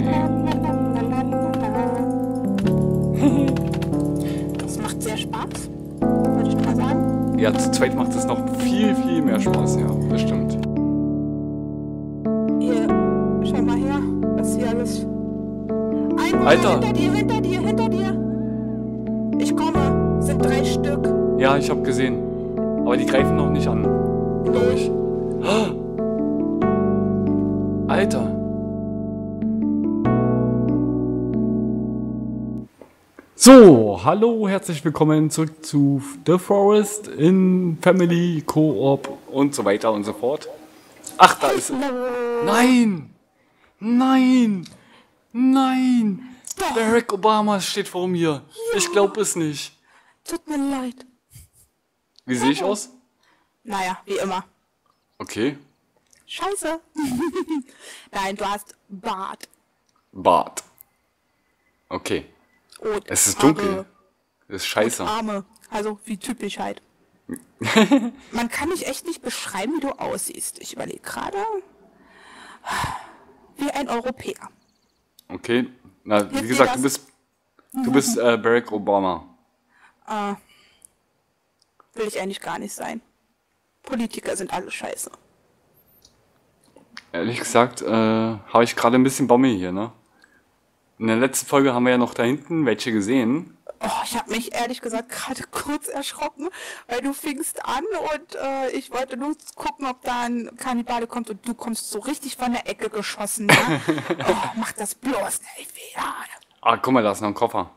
Das macht sehr Spaß, würde ich mal sagen. Ja, zu zweit macht es noch viel, viel mehr Spaß, ja, das stimmt. Hier, schau mal her, was hier alles... Einwohner, Alter! hinter dir! Ich komme, sind 3 Stück. Ja, ich hab gesehen. Aber die greifen noch nicht an, glaube ich. Alter! So, hallo, herzlich willkommen zurück zu The Forest in Family, Co-op und so weiter und so fort. Ach, da ist... Nein! Nein! Nein! Barack Obama steht vor mir. Ich glaube es nicht. Tut mir leid. Wie sehe ich aus? Naja, wie immer. Okay. Scheiße. Nein, du hast Bart. Bart. Okay. Und Es ist Haare dunkel. Das ist und scheiße. Arme. Also wie typisch halt. Man kann dich echt nicht beschreiben, wie du aussiehst. Ich überlege gerade. Wie ein Europäer. Okay. Na, Hilft wie dir gesagt, das? du bist Barack Obama. Will ich eigentlich gar nicht sein. Politiker sind alle scheiße. Ehrlich gesagt, habe ich gerade ein bisschen Bammel hier, ne? In der letzten Folge haben wir ja noch da hinten welche gesehen. Oh, ich habe mich ehrlich gesagt gerade kurz erschrocken, weil du fingst an und ich wollte nur gucken, ob da ein Kannibale kommt und du kommst so richtig von der Ecke geschossen. Ja? Oh, mach das bloß nicht wieder. Ah, guck mal, da ist noch ein Koffer.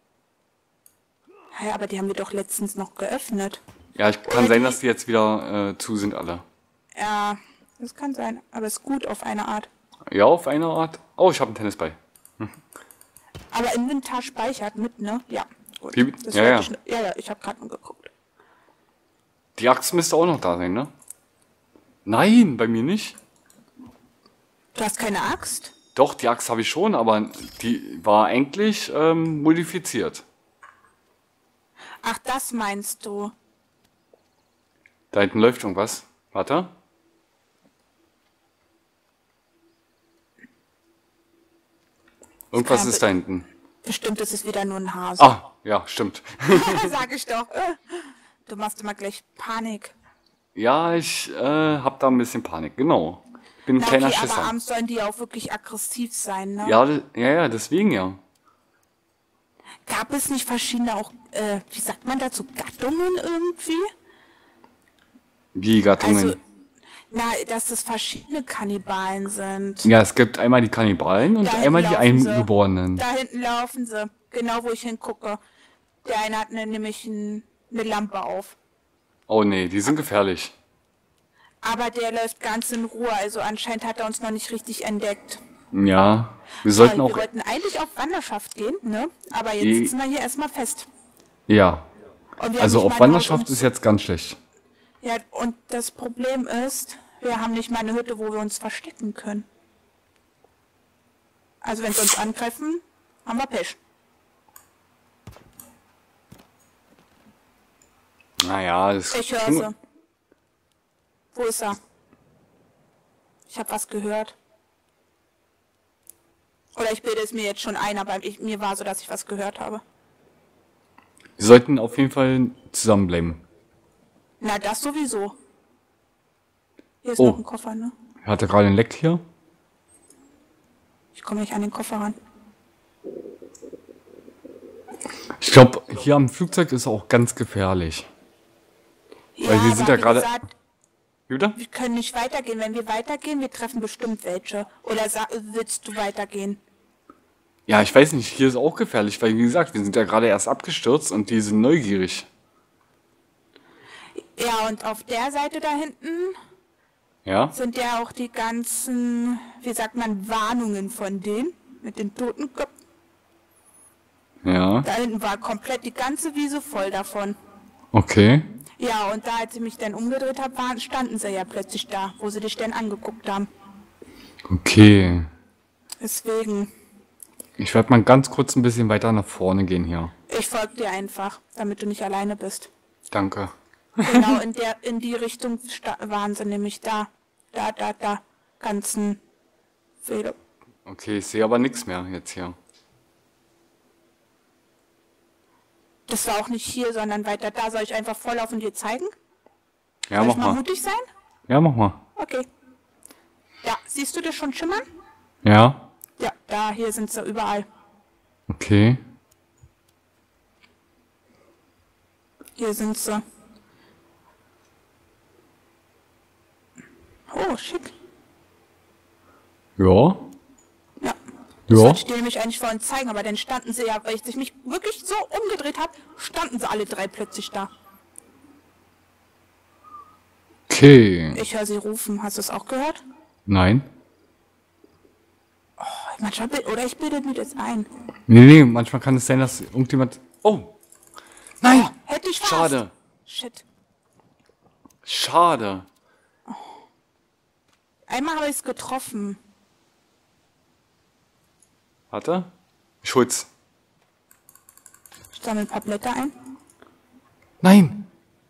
Ja, aber die haben wir doch letztens noch geöffnet. Ja, kann sein, dass die jetzt wieder zu sind alle. Ja, das kann sein, aber ist gut auf eine Art. Ja, auf eine Art. Oh, ich habe einen Tennisball. Aber Inventar speichert mit, ne? Ja. Gut. Wie? Das Ja, wollte ja. ja, ich habe gerade mal geguckt. Die Axt müsste auch noch da sein, ne? Nein, bei mir nicht. Du hast keine Axt? Doch, die Axt habe ich schon, aber die war eigentlich modifiziert. Ach, das meinst du. Da hinten läuft irgendwas. Warte. Irgendwas ist da hinten. Bestimmt ist es wieder nur ein Hase. Ah, ja, stimmt. Sag ich doch. Du machst immer gleich Panik. Ja, ich hab da ein bisschen Panik, genau. Ich bin ein Na, kleiner okay, aber Schisser. abends sollen die auch wirklich aggressiv sein, ne? Ja, ja, deswegen ja. Gab es nicht verschiedene auch, wie sagt man dazu, Gattungen irgendwie? Die Gattungen. Also, na, dass es verschiedene Kannibalen sind. Ja, es gibt einmal die Kannibalen und Da einmal die hinten laufen sie. Eingeborenen. Da hinten laufen sie, genau wo ich hingucke. Der eine hat nämlich eine Lampe auf. Oh nee, die sind gefährlich. Aber der läuft ganz in Ruhe, also anscheinend hat er uns noch nicht richtig entdeckt. Ja, wir sollten Wir auch... wollten eigentlich auf Wanderschaft gehen, ne? Aber jetzt Die- sitzen wir hier erstmal fest. Ja, Und wir haben also nicht auf mal eine Wanderschaft Hütte, ist jetzt ganz schlecht. Ja, und das Problem ist, wir haben nicht mal eine Hütte, wo wir uns verstecken können. Also wenn sie uns angreifen, haben wir Pech. Naja, das... Ich höre sie. Wo ist er? Ich habe was gehört. Oder ich bilde es mir jetzt schon ein, aber mir war so, dass ich was gehört habe. Wir sollten auf jeden Fall zusammenbleiben. Na, das sowieso. Hier ist Oh. noch ein Koffer, ne? Er hatte gerade ein Leck hier. Ich komme nicht an den Koffer ran. Ich glaube, hier am Flugzeug ist auch ganz gefährlich. Weil wir sind aber ja wie gerade... gesagt, Wie bitte? wir können nicht weitergehen. Wenn wir weitergehen, wir treffen bestimmt welche. Oder willst du weitergehen? Ja, ich weiß nicht, hier ist auch gefährlich, weil wie gesagt, wir sind ja gerade erst abgestürzt und die sind neugierig. Ja, und auf der Seite da hinten Ja? sind ja auch die ganzen, wie sagt man, Warnungen von denen mit den Totenköpfen. Ja. Da hinten war komplett die ganze Wiese voll davon. Okay. Ja, und da, als ich mich dann umgedreht habe, standen sie ja plötzlich da, wo sie dich dann angeguckt haben. Okay. Deswegen, Ich werde mal ganz kurz ein bisschen weiter nach vorne gehen hier. ich folge dir einfach, damit du nicht alleine bist. Danke. Genau in die Richtung waren sie nämlich da. Da. Ganzen Fehler. Okay, ich sehe aber nichts mehr jetzt hier. Das war auch nicht hier, sondern weiter da. Soll ich einfach vorlaufen und dir zeigen? Ja, Soll mach ich mal mal. mutig sein? Ja, mach mal. Okay. Ja, siehst du das schon schimmern? Ja. Ja, da, hier sind sie überall. Okay. Hier sind sie. Oh, schick. Ja. Ja. Das Ja. wollte ich dir nämlich eigentlich vorhin zeigen, aber dann standen sie ja, weil ich mich wirklich so umgedreht habe, standen sie alle drei plötzlich da. Okay. Ich höre sie rufen. Hast du es auch gehört? Nein. Manchmal, oder ich bilde mir das ein. Nee, manchmal kann es sein, dass irgendjemand... Oh. Nein. Hätte ich fast. Schade. Shit. Schade. Einmal habe ich es getroffen. Warte. Ich hol's. Ich sammle ein paar Blätter ein. Nein.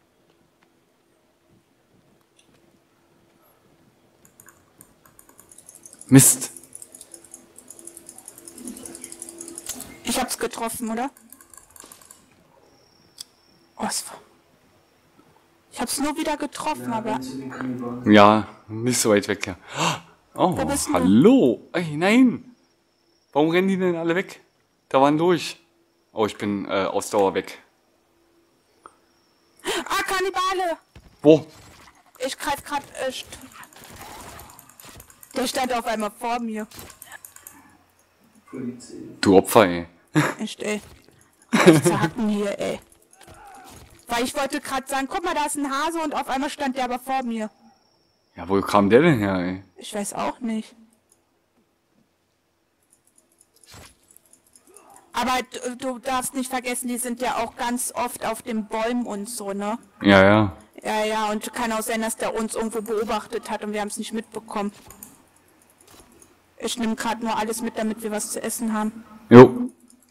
Mist. Ich hab's getroffen, oder? Oh, ich hab's nur wieder getroffen, aber... Ja, nicht so weit weg, ja. Oh, Wo bist du? hallo. Ey, nein. Warum rennen die denn alle weg? Da waren durch. Oh, ich bin Ausdauer weg. Ah, Kannibale! Wo? Ich greif grad... der stand auf einmal vor mir. Du Opfer, ey. Echt, ey. Ich zerhacken hier, ey. Weil ich wollte gerade sagen, guck mal, da ist ein Hase und auf einmal stand der aber vor mir. Ja, wo kam der denn her, ey? Ich weiß auch nicht. Aber du darfst nicht vergessen, die sind ja auch ganz oft auf den Bäumen und so, ne? Ja, ja. Ja, ja, und kann auch sein, dass der uns irgendwo beobachtet hat und wir haben es nicht mitbekommen. Ich nehme gerade nur alles mit, damit wir was zu essen haben. Jo.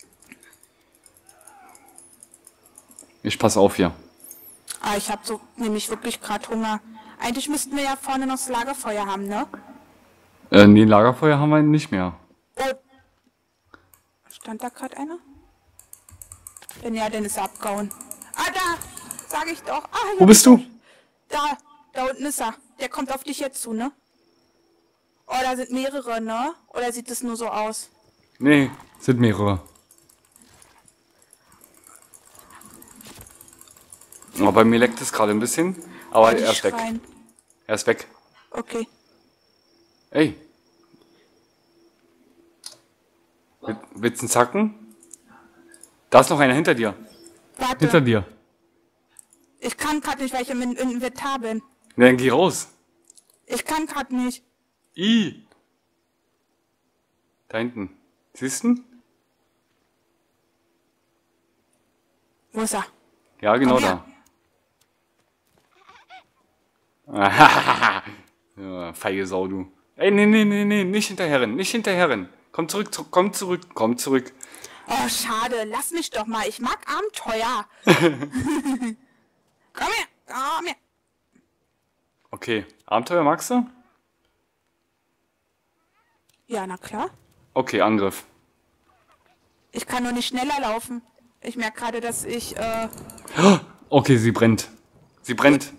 Ich pass auf hier. Ah, ich habe so nämlich wirklich gerade Hunger. Eigentlich müssten wir ja vorne noch das Lagerfeuer haben, ne? Nee, Lagerfeuer haben wir nicht mehr. Oh. Stand da gerade einer? Wenn ja, dann ist er abgehauen. Ah, da! Sag ich doch. Ah, Wo bist du? Da unten ist er. Der kommt auf dich jetzt zu, ne? Oh, da sind mehrere, ne? Oder sieht es nur so aus? Nee, sind mehrere. Oh, bei mir leckt es gerade ein bisschen, aber Die er ist weg. schreien. Er ist weg. Okay. Ey. Willst du einen Zacken? Da ist noch einer hinter dir. Warte. Hinter dir. Ich kann gerade nicht, weil ich im Inventar bin. Na, dann geh raus. Ich kann gerade nicht. I. Da hinten. Siehst du? Wo ist er? Ja, genau Komm da. Ja, feige Sau, du. Ey, nee, nicht hinterherrennen, nicht hinterherrennen. Komm zurück, komm zurück, komm zurück. Oh, schade. Lass mich doch mal. Ich mag Abenteuer. Komm her. Komm her. Okay, Abenteuer magst du? Ja, na klar. Okay, Angriff. Ich kann nur nicht schneller laufen. Ich merke gerade, dass ich... Okay, sie brennt. Sie brennt.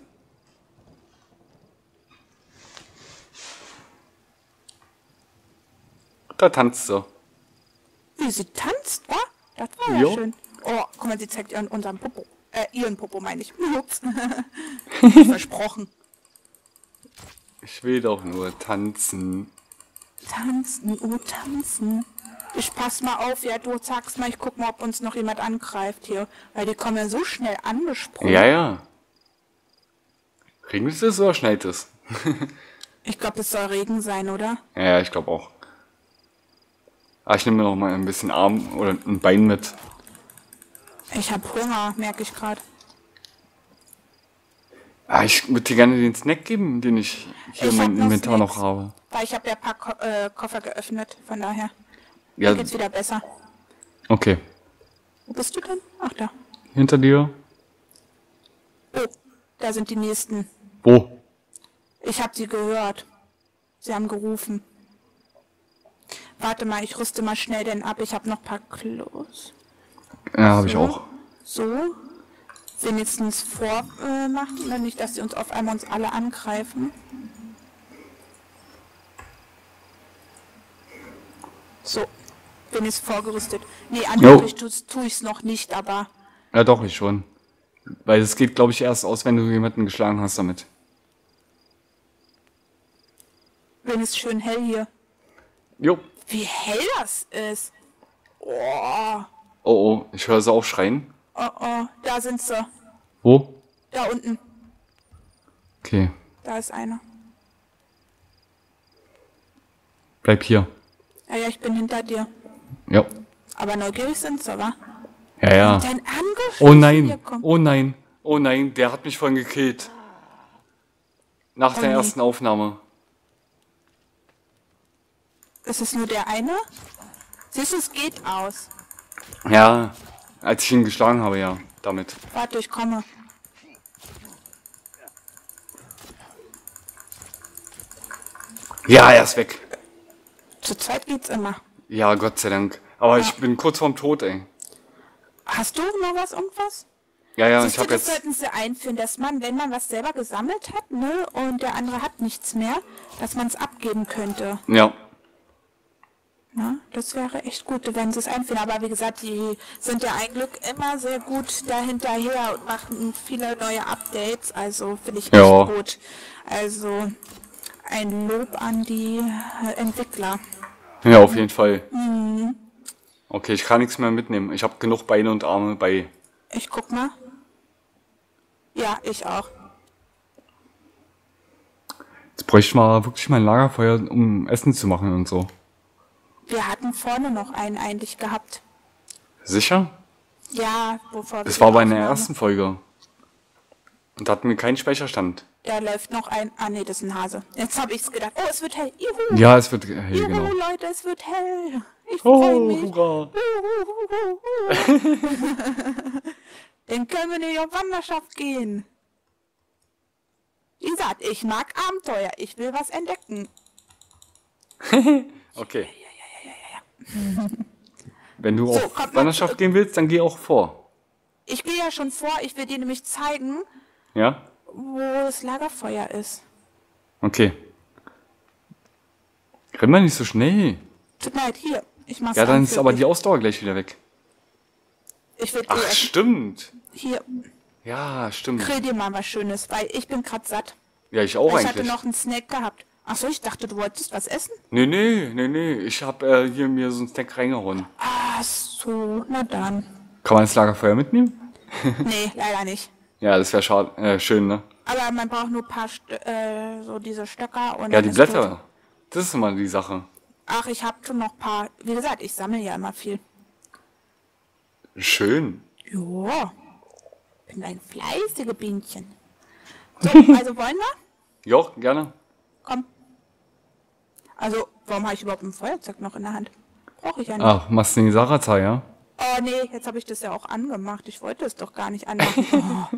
Da tanzt sie. Wie sie tanzt, wa? Das war ja Jo. schön. Oh, guck mal, sie zeigt ihren unseren Popo. Ihren Popo meine ich. Ups. Versprochen. Ich will doch nur tanzen. Tanzen, oh, tanzen. Ich pass mal auf, ja, du sagst mal, ich guck mal, ob uns noch jemand angreift hier. Weil die kommen ja so schnell angesprungen. Ja, ja. Regnet es oder schneit es? Ich glaube, es soll Regen sein, oder? Ja, ich glaube auch. Ah, ich nehme mir noch mal ein bisschen Arm oder ein Bein mit. Ich habe Hunger, merke ich gerade. Ah, ich würde dir gerne den Snack geben, den ich hier in Ich hab meinem noch Inventar noch Snacks. habe. Weil ich habe ja ein paar Koffer geöffnet, von daher. Ja, Mir geht's wieder besser. okay. Wo bist du denn? Ach, da. Hinter dir. Oh, da sind die Nächsten. Wo? Ich habe sie gehört. Sie haben gerufen. Warte mal, ich rüste mal schnell den ab. Ich habe noch ein paar Klos. Ja, habe ich auch. So. Wenigstens vormachen, nicht, dass sie uns auf einmal uns alle angreifen. So. Bin jetzt vorgerüstet. Nee, angeblich tue ich es noch nicht, aber... Ja, doch, ich schon. Weil es geht, glaube ich, erst aus, wenn du jemanden geschlagen hast damit. Wenn es schön hell hier. Jo. Wie hell das ist. Oh. Oh, ich höre sie auch schreien. Oh, da sind sie. Wo? Da unten. Okay. Da ist einer. Bleib hier. Ja, ich bin hinter dir. Ja. Aber neugierig sind sie, wa? Ja. Dein Angriff. Oh nein. Oh nein. Oh nein. Der hat mich vorhin gekillt. Nach der ersten Aufnahme. Ist es nur der eine? Siehst du, es geht aus. Ja. Als ich ihn geschlagen habe, ja. Damit. Warte, ich komme. Ja, er ist weg. Zu zweit geht's immer. Ja, Gott sei Dank. Aber ich bin kurz vorm Tod, ey. Hast du noch irgendwas? Ja, Siehst ich habe du, das jetzt... sollten sie einführen, dass man, wenn man was selber gesammelt hat, ne, und der andere hat nichts mehr, dass man es abgeben könnte. Ja. Ja, das wäre echt gut, wenn sie es einführen. Aber wie gesagt, die sind ja ein Glück immer sehr gut dahinterher und machen viele neue Updates. Also finde ich echt gut. Also ein Lob an die Entwickler. Ja, auf jeden Fall. Okay, ich kann nichts mehr mitnehmen. Ich habe genug Beine und Arme bei. Ich guck mal. Ja, ich auch. Jetzt bräuchte ich mal wirklich mein Lagerfeuer, um Essen zu machen und so. Wir hatten vorne noch einen eigentlich gehabt. Sicher? Ja, bevor Das war bei der ersten Folge. Und da hatten wir keinen Speicherstand. Da läuft noch ein... Ah, nee, das ist ein Hase. Jetzt habe ich es gedacht. Oh, es wird hell. Juhu. Ja, es wird hell, Juhu, genau. Leute, es wird hell. Ich freue mich. Hurra. Dann können wir nicht auf Wanderschaft gehen. Wie gesagt, ich mag Abenteuer. Ich will was entdecken. Okay. Wenn du So, auf kommt mal Wanderschaft gehen willst, dann geh auch vor. Ich gehe ja schon vor. Ich will dir nämlich zeigen, Ja? wo das Lagerfeuer ist. Okay. Renn mal nicht so schnell. Tut mir leid, hier. Ich mach's Ja, dann an ist für aber dich. die Ausdauer gleich wieder weg. Ich will Ach, stimmt. hier. Ja, stimmt. Grill dir mal was Schönes, weil ich bin gerade satt. Ja, ich auch Ich hatte eigentlich. noch einen Snack gehabt. Achso, ich dachte, du wolltest was essen? Nee. Ich hab hier mir so einen Snack reingehauen. Ach so, na dann. Kann man das Lagerfeuer mitnehmen? Nee, leider nicht. Ja, das wäre schade. Schön, ne? Aber man braucht nur ein paar so diese Stöcker und Ja, dann die ist Blätter. gut. Das ist immer die Sache. Ach, ich habe schon noch ein paar. Wie gesagt, ich sammle ja immer viel. Schön. Ja, bin ein fleißige Bienchen. So, also wollen wir? Ja, gerne. Komm. Also, warum habe ich überhaupt ein Feuerzeug noch in der Hand? Brauche ich ja nicht. Ach, machst du den Sarazar, ja? Oh nee, jetzt habe ich das ja auch angemacht. Ich wollte es doch gar nicht anmachen. Oh.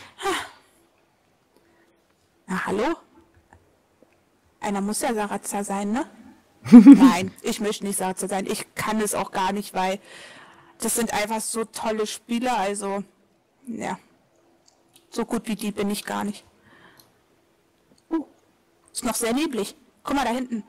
Na, hallo? Einer muss ja Sarazar sein, ne? Nein, ich möchte nicht Sarazar sein. Ich kann es auch gar nicht, weil das sind einfach so tolle Spiele. Also, ja. So gut wie die bin ich gar nicht. Ist noch sehr neblig. Guck mal da hinten.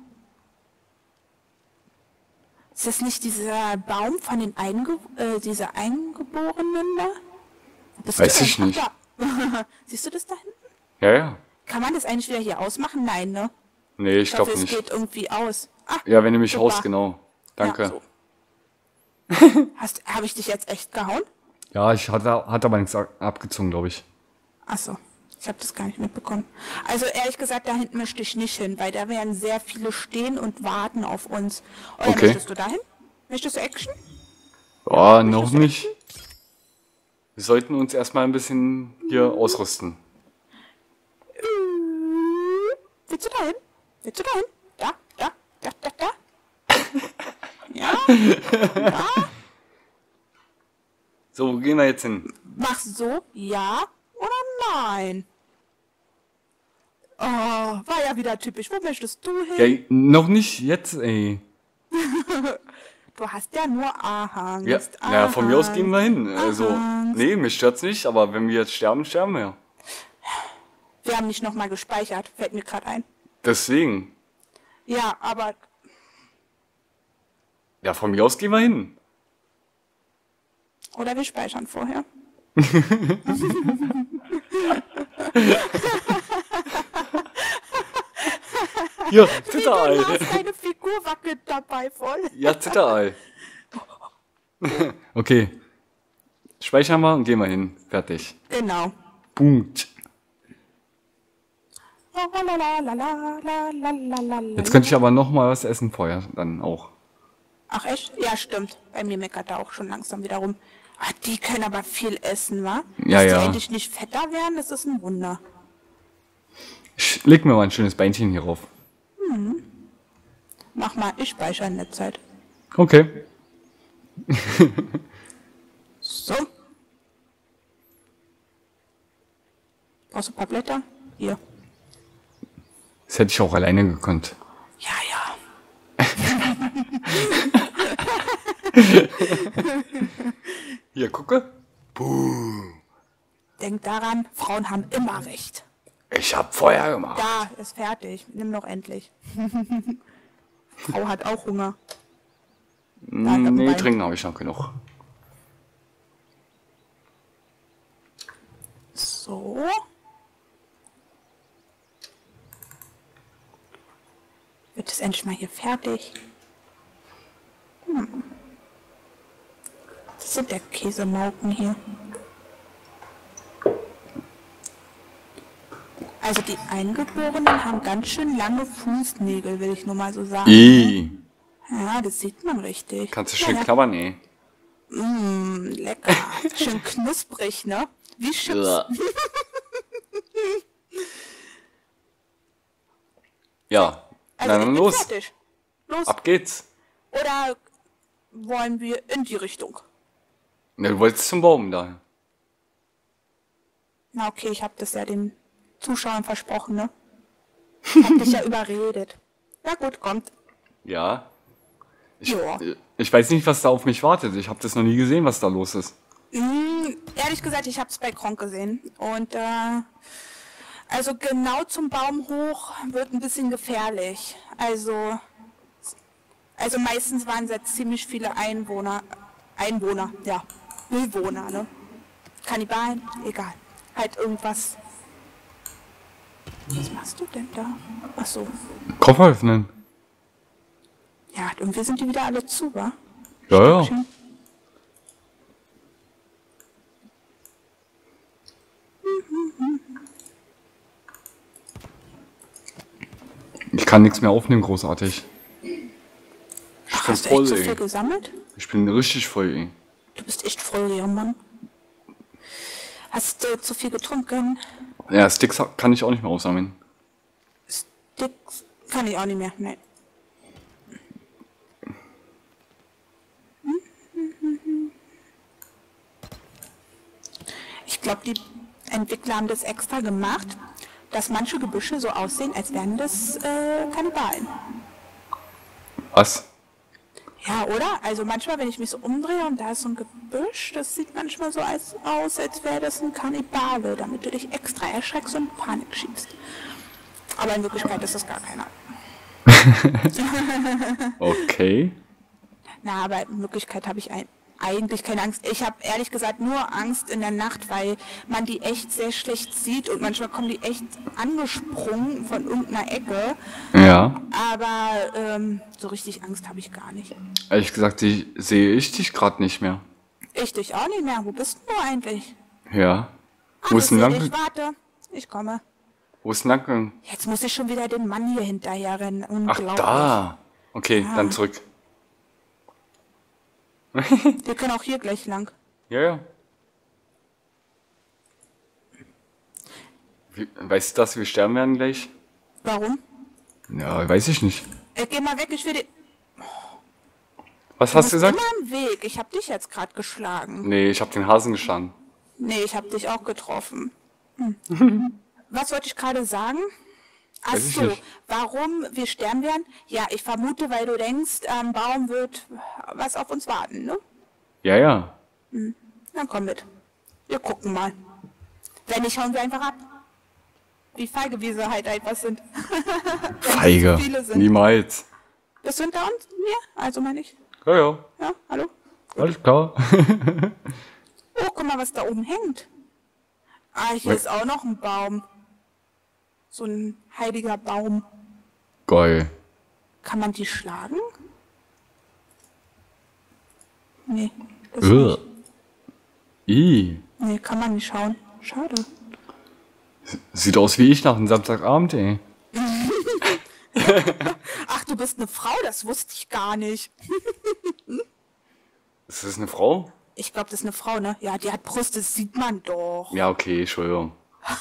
Ist das nicht dieser Baum von den diese Eingeborenen da? Bist Weiß du ich denn? nicht. Ach, da. Siehst du das da hinten? Ja. Kann man das eigentlich wieder hier ausmachen? Nein, ne? Nee, ich glaube Es nicht. geht irgendwie aus. Ah, Ja, wenn du mich super. haust, genau. Danke. Ja, so. Habe ich dich jetzt echt gehauen? Ja, ich hatte aber nichts abgezogen, glaube ich. Achso, ich habe das gar nicht mitbekommen. Also ehrlich gesagt, da hinten möchte ich nicht hin, weil da werden sehr viele stehen und warten auf uns. Oder Okay. möchtest du dahin? Möchtest du Action? Ja, noch nicht. Wir sollten uns erstmal ein bisschen hier ausrüsten. Willst du dahin? Willst du dahin? Da. Ja? So, wo gehen wir jetzt hin? Mach so, ja oder nein? Oh, war ja wieder typisch. Wo möchtest du hin? Ja, noch nicht jetzt, ey. Du hast ja nur Angst. Ja, naja, von mir aus Angst. gehen wir hin. Also, nee, mich stört's nicht, aber wenn wir jetzt sterben, sterben wir. Wir haben nicht nochmal gespeichert, fällt mir gerade ein. Deswegen. Ja, aber Ja, von mir aus gehen wir hin. oder wir speichern vorher. Ja, Du Zitterei. hast deine Figur wackelt dabei voll. Ja, Zitterei. Okay. Speichern wir und gehen wir hin. Fertig. Genau. Punkt. Jetzt könnte ich aber noch mal was essen vorher dann auch. Ach echt? Ja, stimmt. Bei mir meckert er auch schon langsam wieder rum. Ah, die können aber viel essen, wa? Ja, Dass ja. die endlich nicht fetter werden, das ist ein Wunder. Ich leg mir mal ein schönes Beinchen hier rauf. Mach mal, ich speichere in der Zeit. Okay. So. Brauchst du ein paar Blätter? Hier. Das hätte ich auch alleine gekonnt. Ja, ja. Hier, gucke. Denk daran, Frauen haben immer recht. Ich hab Feuer gemacht. Da, ist fertig. Nimm doch endlich. Frau hat auch Hunger. Nee, Bein. trinken habe ich noch genug. So. Wird es endlich mal hier fertig? Das sind der Käsemauken hier. Also die Eingeborenen haben ganz schön lange Fußnägel, will ich nur mal so sagen. Ja, das sieht man richtig. Kannst du schön knabbern, ey. Lecker. Schön knusprig, ne? Wie Chips. Ja, Also na ich dann bin los. fertig. Los. Ab geht's. Oder wollen wir in die Richtung? Na, du wolltest zum Baum da. Na okay, ich habe das ja den Zuschauern versprochen, ne? Hab dich ja überredet. Na gut, kommt. Ja. Ja. Ich weiß nicht, was da auf mich wartet. Ich habe das noch nie gesehen, was da los ist. Ehrlich gesagt, ich habe es bei Kronk gesehen. Und also genau zum Baum hoch wird ein bisschen gefährlich. Also meistens waren es jetzt ziemlich viele Einwohner, ja, Bewohner, ne? Kannibalen, egal. Halt irgendwas. Was machst du denn da? Ach so. Koffer öffnen. Ja, irgendwie sind die wieder alle zu, wa? Ja, ja. Schön. Ich kann nichts mehr aufnehmen, großartig. Ich Ach, bin hast du echt voll, so viel ey. gesammelt? Ich bin richtig voll, ey. Du bist echt voll, ja, Mann. Hast du zu viel getrunken? Ja, Sticks kann ich auch nicht mehr aufsammeln. Sticks kann ich auch nicht mehr, ne. Ich glaube, die Entwickler haben das extra gemacht, dass manche Gebüsche so aussehen, als wären das Kannibalen. Was? Ja, oder? Also manchmal, wenn ich mich so umdrehe und da ist so ein Gebüsch, das sieht manchmal so aus, als wäre das ein Kannibale, damit du dich extra erschreckst und Panik schiebst. Aber in Wirklichkeit ist das gar keiner. Okay. Na, aber in Wirklichkeit habe ich eigentlich keine Angst. Ich habe ehrlich gesagt nur Angst in der Nacht, weil man die echt sehr schlecht sieht und manchmal kommen die echt angesprungen von irgendeiner Ecke. Ja. Aber so richtig Angst habe ich gar nicht. Ehrlich gesagt, sehe ich dich gerade nicht mehr. Ich dich auch nicht mehr. Wo bist du eigentlich? Ja. Ach, Wo ist denn ich lang? warte. Ich komme. Wo ist denn lang? Jetzt muss ich schon wieder den Mann hier hinterher rennen. Ach, Unglaublich. da. Okay, dann zurück. Wir können auch hier gleich lang. Ja, ja. Weißt du, dass wir sterben werden gleich? Warum? Ja, weiß ich nicht. Geh mal weg, ich will dir... Was Du hast du bist gesagt? immer im Weg. Ich habe dich jetzt gerade geschlagen. Nee, ich habe den Hasen geschlagen. Nee, ich habe dich auch getroffen. Was wollte ich gerade sagen? Ach Weiß ich so, nicht. warum wir sterben werden? Ja, ich vermute, weil du denkst, am Baum wird was auf uns warten, ne? Ja, ja. Dann komm mit. Wir gucken mal. Wenn nicht, hauen wir einfach ab. Wie feige wir so halt einfach sind. Wenn es Feige. zu viele sind. Niemals. Bist du hinter uns? Mir? Also meine ich. Ja, ja. Ja, hallo? Alles klar. Oh, guck mal, was da oben hängt. Ah, hier ist auch noch ein Baum. So ein heiliger Baum. Geil. Kann man die schlagen? Nee. Das Ugh. I. Nee, kann man nicht schauen. Schade. Sieht aus wie ich nach einem Samstagabend, ey. Ach, du bist eine Frau? Das wusste ich gar nicht. Ist das eine Frau? Ich glaube, das ist eine Frau, ne? Ja, die hat Brust, das sieht man doch. Ja, okay, Entschuldigung.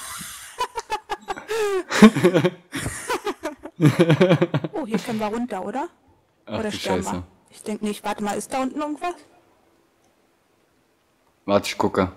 Oh, hier können wir runter, oder? Ach, Oder die sterben Scheiße. wir? Ich denke nicht. Warte mal, ist da unten irgendwas? Warte, ich gucke.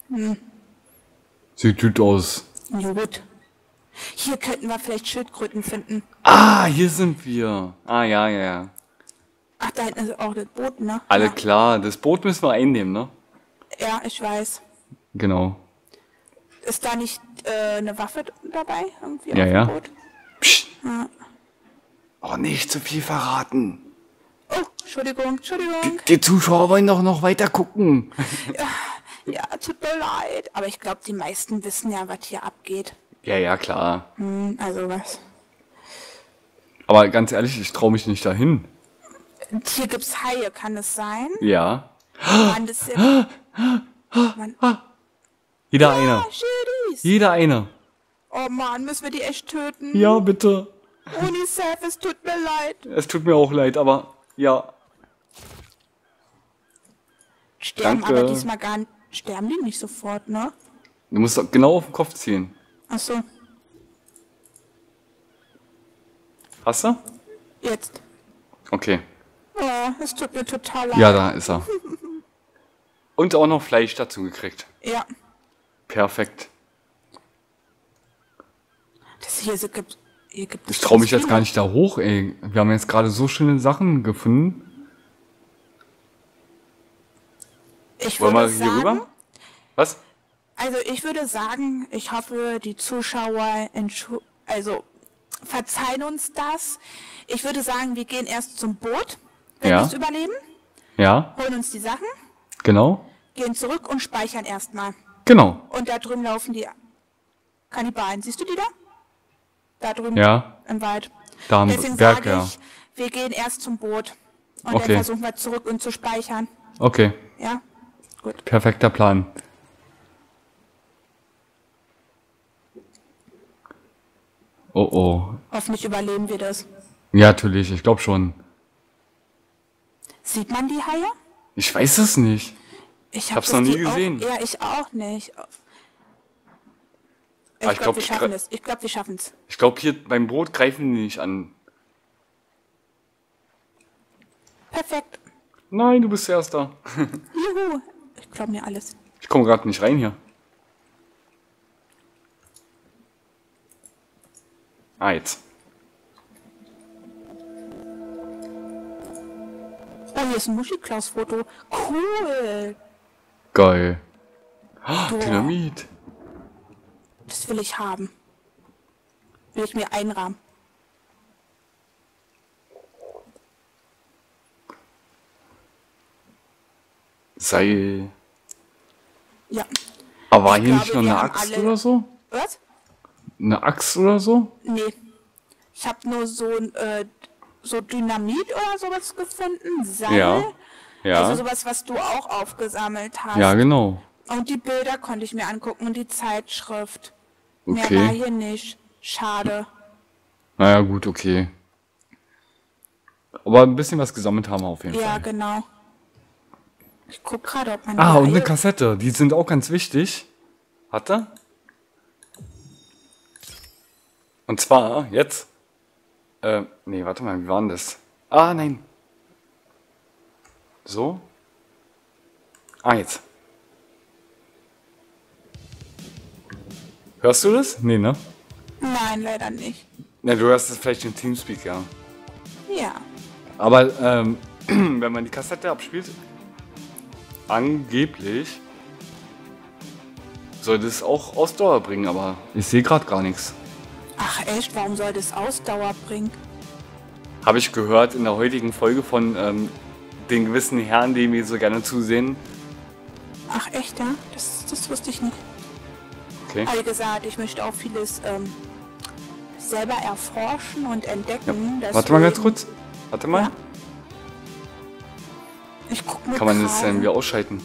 Sieht gut aus. Ja, gut. Hier könnten wir vielleicht Schildkröten finden. Ah, hier sind wir. Ah, ja, ja, ja. Ach, da hinten ist auch das Boot, ne? Alle Ja. klar, das Boot müssen wir einnehmen, ne? Ja, ich weiß. Genau. Ist da nicht eine Waffe dabei? Irgendwie Ja, auf ja. dem Boot? Psst. Oh, nicht zu viel verraten. Oh, Entschuldigung. Die Zuschauer wollen doch noch weiter gucken. Ja, tut mir leid. Aber ich glaube, die meisten wissen ja, was hier abgeht. Ja, ja, klar. Also was. Aber ganz ehrlich, ich traue mich nicht dahin. Hier gibt's Haie, kann es sein? Ja. Mann, das ist ja... Mann. Jeder einer. Schildis. Jeder einer. Oh Mann, müssen wir die echt töten? Ja, bitte. UNICEF, es tut mir leid. Es tut mir auch leid, aber ja. Sterben Danke. aber diesmal gar nicht. Sterben die nicht sofort, ne? Du musst doch genau auf den Kopf ziehen. Ach so, Hast du? jetzt. Okay. Oh, es tut mir total leid. Ja, da ist er. Und auch noch Fleisch dazu gekriegt. Ja. Perfekt. Das hier gibt es. Ich traue mich jetzt gar nicht da hoch, ey. Wir haben jetzt gerade so schöne Sachen gefunden. Ich Wollen würde wir hier sagen, rüber? Was? also ich würde sagen, ich hoffe, die Zuschauer verzeihen uns das. Ich würde sagen, wir gehen erst zum Boot, wenn Ja. wir es überleben, Ja, holen uns die Sachen, genau. gehen zurück und speichern erstmal. Genau. Und da drüben laufen die Kannibalen. Siehst du die da? Da drüben Ja, im Wald. da am Deswegen Berg, sage ja. ich, wir gehen erst zum Boot. Und Okay. dann versuchen wir zurück und zu speichern. Okay, Ja? Gut. perfekter Plan. Oh oh. Hoffentlich überleben wir das. Ja, natürlich, ich glaube schon. Sieht man die Haie? Ich weiß es nicht. Ich hab's noch nie gesehen. Ja, ich auch nicht. Aber Ich glaube, wir schaffen es. Ich glaube, wir schaffen es. Ich glaube, hier beim Boot greifen die nicht an. Perfekt. Nein, du bist Erster. Juhu. Ich glaube mir alles. Ich komme gerade nicht rein hier. Ah, jetzt. Oh, hier ist ein Muschi-Klaus-Foto. Cool. Geil. Ah, Boah. Dynamit. Das will ich haben. Will ich mir einrahmen. Seil. Ja. Aber war Ich hier nicht glaube, noch wir eine haben Axt alle- oder so? Was? Eine Axt oder so? Nee. Ich habe nur so Dynamit oder sowas gefunden. Seil. Ja. Ja. Also sowas, was du auch aufgesammelt hast. Ja, genau. Und die Bilder konnte ich mir angucken und die Zeitschrift. Mehr Okay. war hier nicht. Schade. Naja, gut, okay. Aber ein bisschen was gesammelt haben wir auf jeden Ja, Fall. genau. Ich guck gerade, ob man Ah, die und eine Haie- Kassette. Die sind auch ganz wichtig. Hat er? Und zwar jetzt. Nee, warte mal, wie war denn das? Ah, nein. So. Ah, jetzt. Hörst du das? Nee, ne? Nein, leider nicht. Na, du hörst es vielleicht im Teamspeak, ja. Ja. Aber wenn man die Kassette abspielt, angeblich soll das auch Ausdauer bringen, aber ich sehe gerade gar nichts. Ach echt, warum soll das Ausdauer bringen? Habe ich gehört in der heutigen Folge von den gewissen Herren, die mir so gerne zusehen. Ach echt, ja? Das wusste ich nicht. Okay. Aber wie gesagt, ich möchte auch vieles selber erforschen und entdecken. Ja. Warte mal ganz kurz. Warte mal. Ja. Ich guck mir Kann man das gerade dann wieder ausschalten?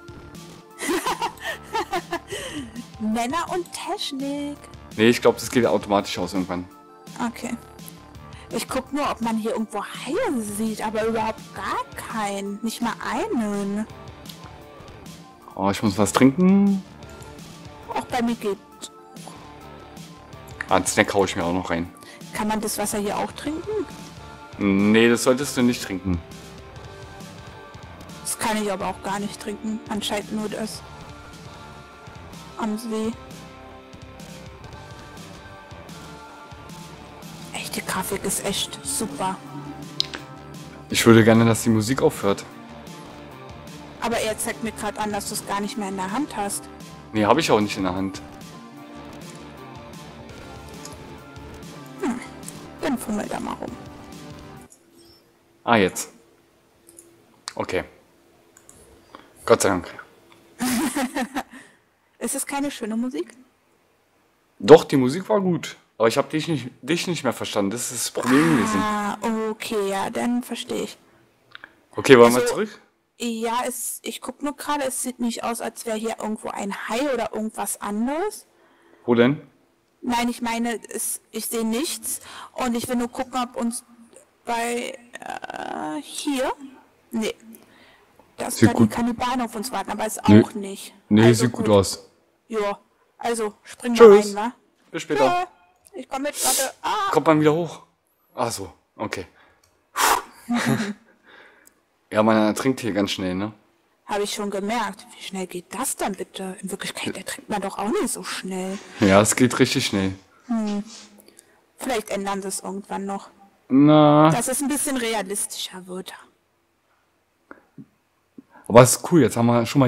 Männer und Technik. Nee, ich glaube, das geht automatisch aus irgendwann. Okay. Ich guck nur, ob man hier irgendwo Haie sieht, aber überhaupt gar keinen. Nicht mal einen. Oh, ich muss was trinken. Auch bei mir geht. Ah, einen Snack hau ich mir auch noch rein. Kann man das Wasser hier auch trinken? Nee, das solltest du nicht trinken. Das kann ich aber auch gar nicht trinken. Anscheinend nur das. Am See. Echt, die Grafik ist echt super. Ich würde gerne, dass die Musik aufhört. Aber er zeigt mir gerade an, dass du es gar nicht mehr in der Hand hast. Nee, habe ich auch nicht in der Hand. Dann fummel da mal rum. Ah, jetzt. Okay. Gott sei Dank. Ist es keine schöne Musik? Doch, die Musik war gut. Aber ich habe dich nicht mehr verstanden. Das ist das Problem gewesen. Ah, okay, ja, dann verstehe ich. Okay, wollen wir Also- zurück? Ja, ich gucke nur gerade, es sieht nicht aus, als wäre hier irgendwo ein Hai oder irgendwas anderes. Wo denn? Nein, ich meine, ich sehe nichts und ich will nur gucken, ob uns bei hier. Nee. Dass Sieht da die gut. Kannibalen auf uns warten, aber ist Nee. auch nicht. Nee, Also sieht gut aus. Ja, also spring mal Tschüss. rein, wa? Bis später. Ja, ich komme mit, warte. Ah, Kommt man wieder hoch? Ach so, okay. Ja, man ertrinkt hier ganz schnell, ne? habe ich schon gemerkt. Wie schnell geht das dann bitte? In Wirklichkeit ertrinkt man doch auch nicht so schnell. Ja, es geht richtig schnell. Vielleicht ändern sie es irgendwann noch. Na, Dass es ein bisschen realistischer wird. aber es ist cool. Jetzt haben wir schon mal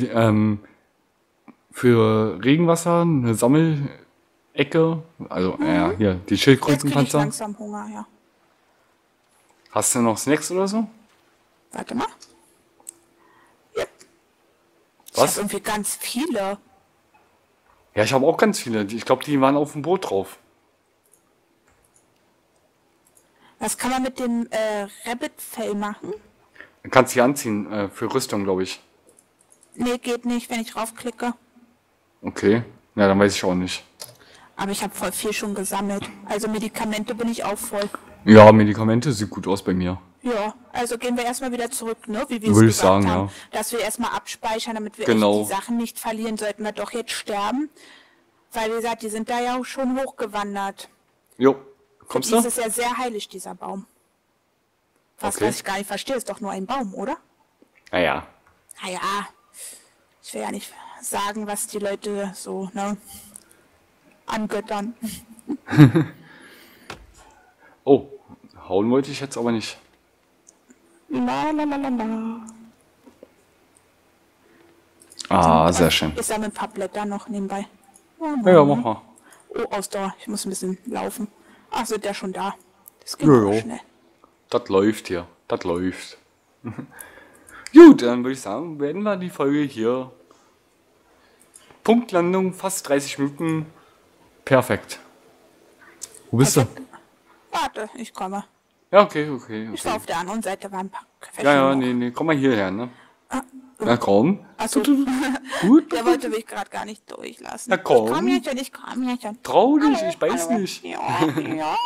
für Regenwasser eine Sammelecke. Also, ja, hier, die Jetzt kriege ich Schildkrötenpanzer. langsam Hunger, ja. Hast du noch Snacks oder so? Warte mal. Ja. Ich Was? habe irgendwie ganz viele. Ja, ich habe auch ganz viele. Ich glaube, die waren auf dem Boot drauf. Was kann man mit dem Rabbit-Fell machen? Dann kannst du die anziehen, für Rüstung, glaube ich. Nee, geht nicht, wenn ich draufklicke. Okay. Ja, dann weiß ich auch nicht. Aber ich habe voll viel schon gesammelt. Also Medikamente bin ich auch voll. Ja, Medikamente sieht gut aus bei mir. Ja, also gehen wir erstmal wieder zurück, ne? Wie wir es Würde ich gesagt sagen, haben. ja. Dass wir erstmal abspeichern, damit wir Genau. echt die Sachen nicht verlieren, sollten wir doch jetzt sterben. Weil, wie gesagt, die sind da ja auch schon hochgewandert. Jo, kommst du? Das ist ja sehr heilig, dieser Baum. Was Okay. ich gar nicht verstehe, ist doch nur ein Baum, oder? Naja. Naja, ich will ja nicht sagen, was die Leute so, ne, angöttern. Oh, hauen wollte ich jetzt aber nicht. La la la la la. Ah, sehr schön. Ich sammle ein paar Blätter noch nebenbei. Ja, mach mal. Oh, Ausdauer. Ich muss ein bisschen laufen. Ach, sind ja schon da. Das geht Ja, aber ja. schnell. Das läuft hier. Das läuft. Gut, dann würde ich sagen, beenden wir die Folge hier. Punktlandung, fast 30 Minuten. Perfekt. Wo bist du? Warte, ich komme. Ja, okay. Ich war auf der anderen Seite, war ein paar Ja, nee, komm mal hierher, ne? Na komm. Achso, Gut. der wollte mich gerade gar nicht durchlassen. Na komm. Ich komm jetzt. Trau dich, Hallo, ich weiß hallo. nicht. Ja.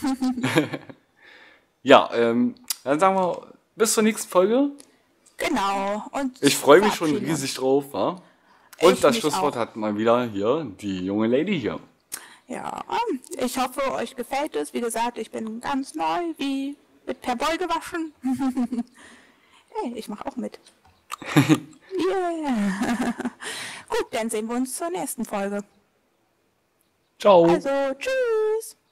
Ja, dann sagen wir bis zur nächsten Folge. Genau. Und Ich freue mich schon verabschieden uns. riesig drauf, wa? Und Ich das mich Schlusswort auch. hat mal wieder hier die junge Lady hier. Ja, ich hoffe, euch gefällt es. Wie gesagt, ich bin ganz neu, wie mit per Boy gewaschen. Hey, ich mache auch mit. Yeah. Gut, dann sehen wir uns zur nächsten Folge. Ciao. Also, tschüss.